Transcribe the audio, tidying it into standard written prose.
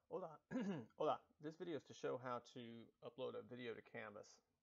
Hola. Hola. This video is to show how to upload a video to Canvas.